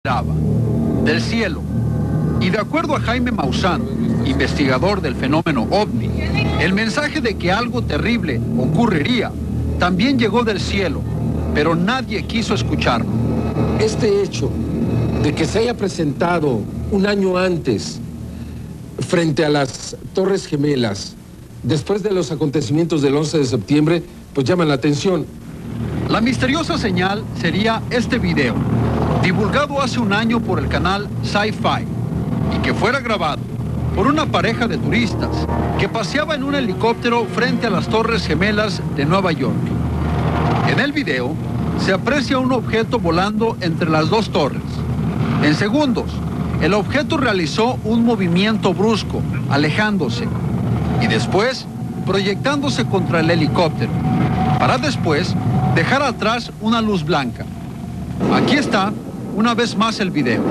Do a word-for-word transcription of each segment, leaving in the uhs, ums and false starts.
esperaba, del cielo. Y de acuerdo a Jaime Maussan, investigador del fenómeno ovni, el mensaje de que algo terrible ocurriría también llegó del cielo, pero nadie quiso escucharlo. Este hecho de que se haya presentado un año antes frente a las Torres Gemelas, después de los acontecimientos del once de septiembre, pues llama la atención. La misteriosa señal sería este video, divulgado hace un año por el canal Sci-Fi, y que fuera grabado por una pareja de turistas que paseaba en un helicóptero frente a las Torres Gemelas de Nueva York. En el video se aprecia un objeto volando entre las dos torres. En segundos, el objeto realizó un movimiento brusco, alejándose, y después proyectándose contra el helicóptero, para después dejar atrás una luz blanca. Aquí está una vez más el video.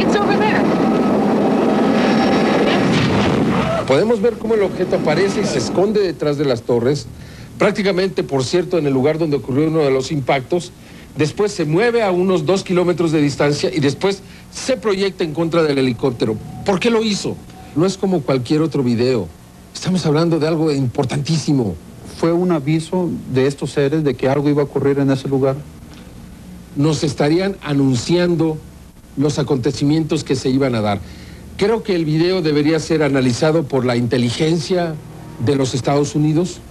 Podemos ver cómo el objeto aparece y se esconde detrás de las torres, prácticamente, por cierto, en el lugar donde ocurrió uno de los impactos. Después se mueve a unos dos kilómetros de distancia y después se proyecta en contra del helicóptero. ¿Por qué lo hizo? No es como cualquier otro video. Estamos hablando de algo importantísimo. ¿Fue un aviso de estos seres de que algo iba a ocurrir en ese lugar? Nos estarían anunciando los acontecimientos que se iban a dar. Creo que el video debería ser analizado por la inteligencia de los Estados Unidos.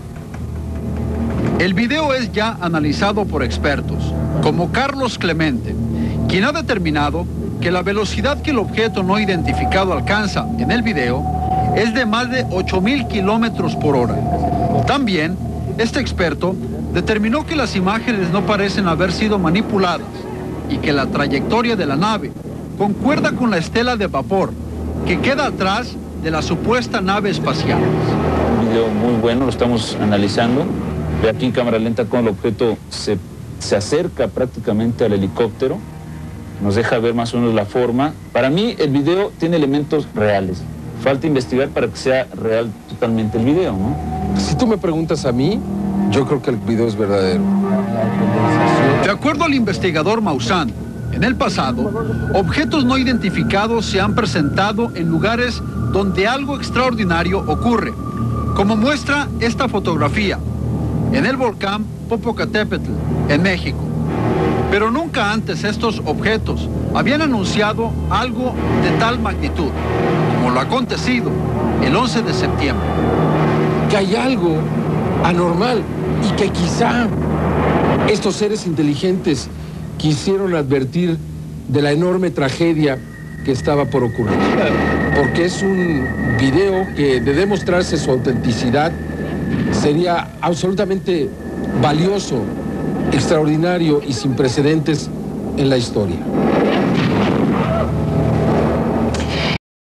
El video es ya analizado por expertos, como Carlos Clemente, quien ha determinado que la velocidad que el objeto no identificado alcanza en el video es de más de ocho mil kilómetros por hora. También, este experto determinó que las imágenes no parecen haber sido manipuladas y que la trayectoria de la nave concuerda con la estela de vapor que queda atrás de la supuesta nave espacial. Un video muy bueno, lo estamos analizando. Ve aquí en cámara lenta cómo el objeto se, se acerca prácticamente al helicóptero. Nos deja ver más o menos la forma. Para mí el video tiene elementos reales. Falta investigar para que sea real totalmente el video, ¿no? Si tú me preguntas a mí, yo creo que el video es verdadero. De acuerdo al investigador Maussan, en el pasado, objetos no identificados se han presentado en lugares donde algo extraordinario ocurre, como muestra esta fotografía, en el volcán Popocatépetl, en México. Pero nunca antes estos objetos habían anunciado algo de tal magnitud, como lo acontecido el once de septiembre. Que hay algo anormal y que quizá estos seres inteligentes quisieron advertir de la enorme tragedia que estaba por ocurrir. Porque es un video que, de demostrarse su autenticidad, sería absolutamente valioso, extraordinario y sin precedentes en la historia.